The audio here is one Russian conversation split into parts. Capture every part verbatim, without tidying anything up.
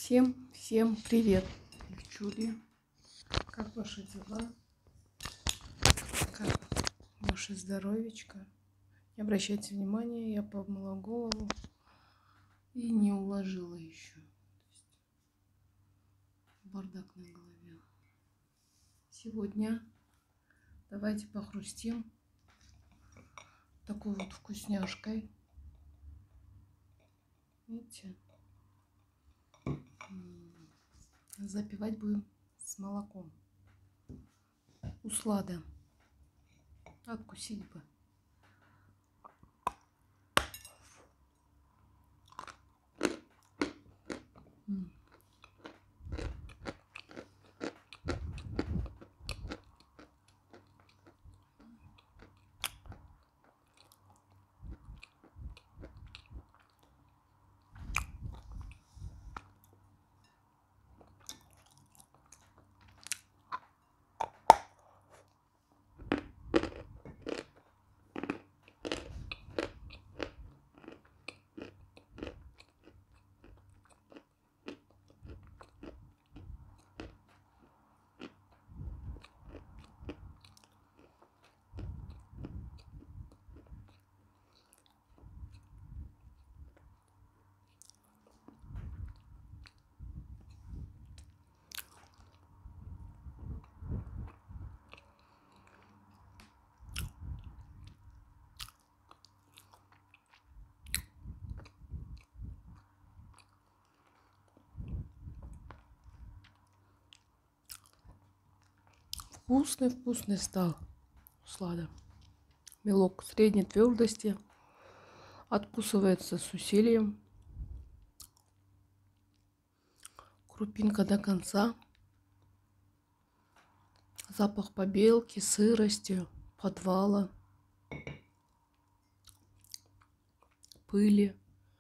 Всем, всем привет, девчули. Как ваши дела? Как ваше здоровечко? Не обращайте внимания, я помыла голову и не уложила еще. Бардак на голове. Сегодня давайте похрустим такой вот вкусняшкой. Видите? Запивать будем с молоком. Услада. Откусить бы. Вкусный, вкусный стал услада. Белок средней твердости, откусывается с усилием. Крупинка до конца. Запах побелки, сырости, подвала, пыли.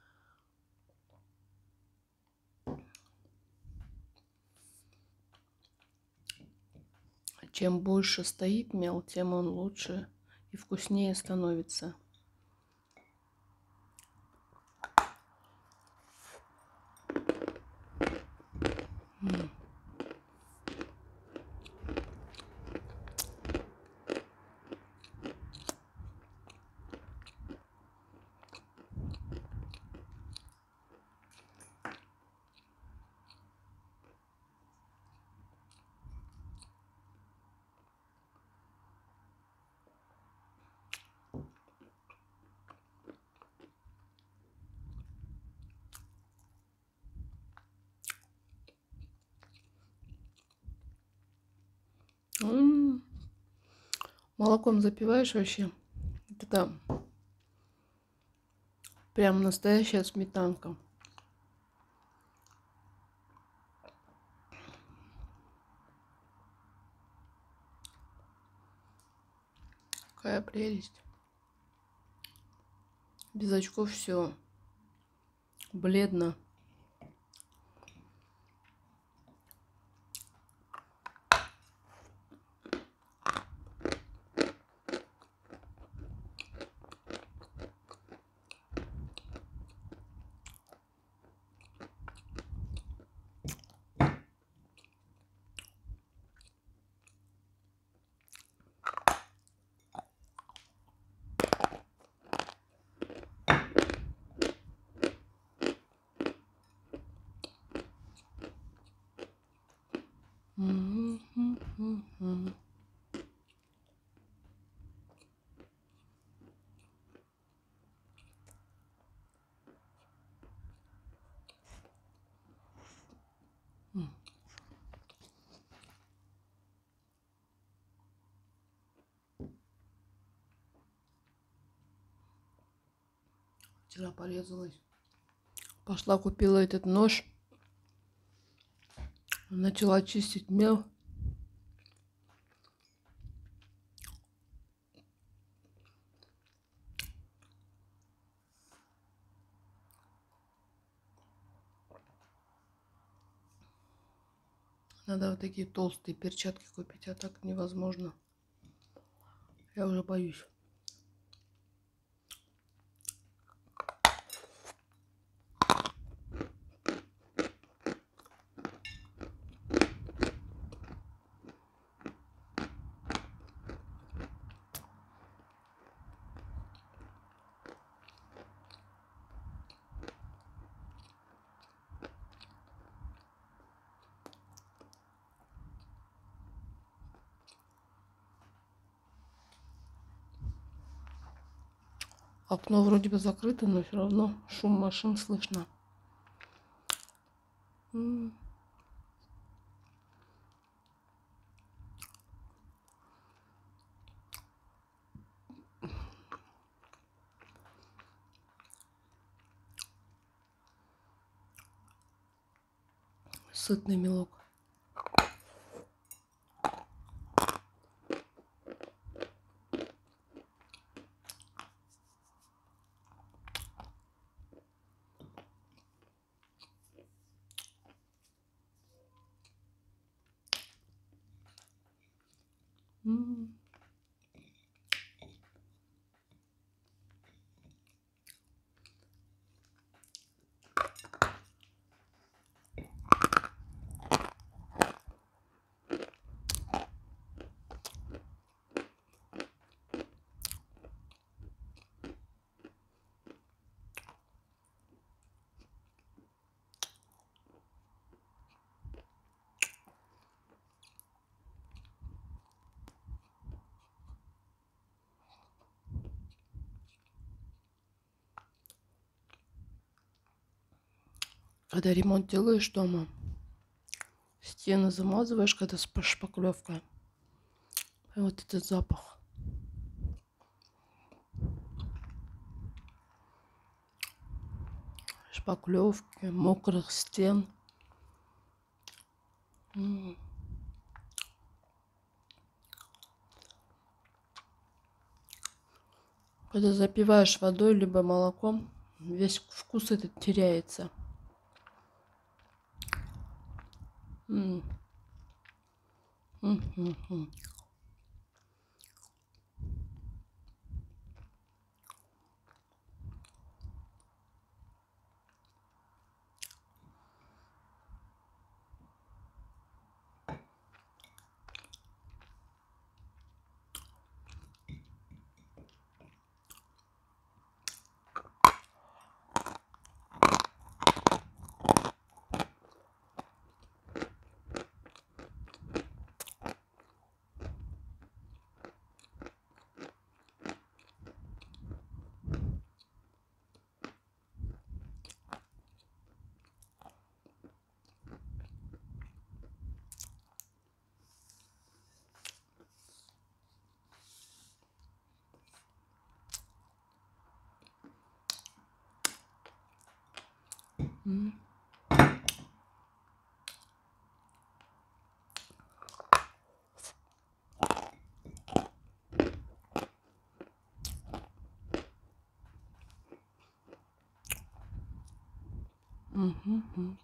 Чем больше стоит мел, тем он лучше и вкуснее становится. М. М-м-м. Молоком запиваешь вообще. Это прям настоящая сметанка. Какая прелесть. Без очков все бледно. М-м-м-м-м. Вчера порезалась. Пошла купила этот нож. Начала чистить мел. Надо вот такие толстые перчатки купить, а так невозможно. Я уже боюсь. Окно вроде бы закрыто, но все равно шум машин слышно. М. Сытный мелок. М. Когда ремонт делаешь дома, стены замазываешь, когда с шпаклевкой. И вот этот запах. Шпаклевки, мокрых стен. М. Когда запиваешь водой либо молоком, весь вкус этот теряется. М. М, м, м. М. Мгм, м.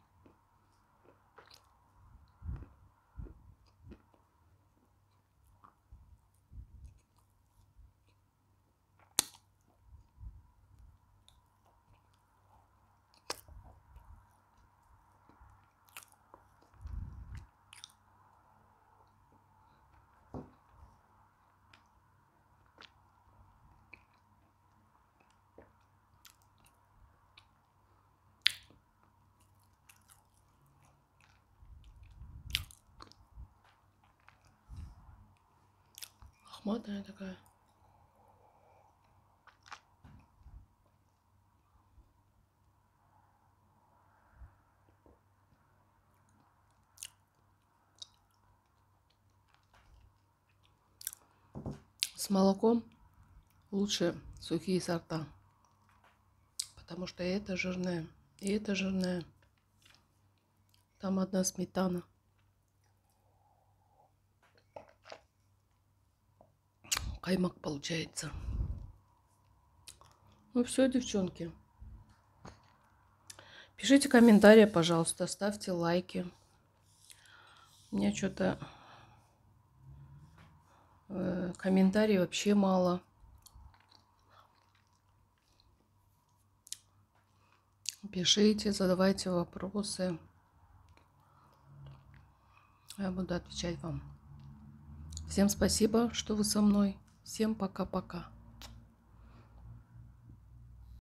Лохматая такая. С молоком лучше сухие сорта. Потому что и это жирное, и это жирное. Там одна сметана. Каймак получается. Ну все, девчонки. Пишите комментарии, пожалуйста, ставьте лайки. У меня что-то э, комментариев вообще мало. Пишите, задавайте вопросы. Я буду отвечать вам. Всем спасибо, что вы со мной. Всем пока-пока.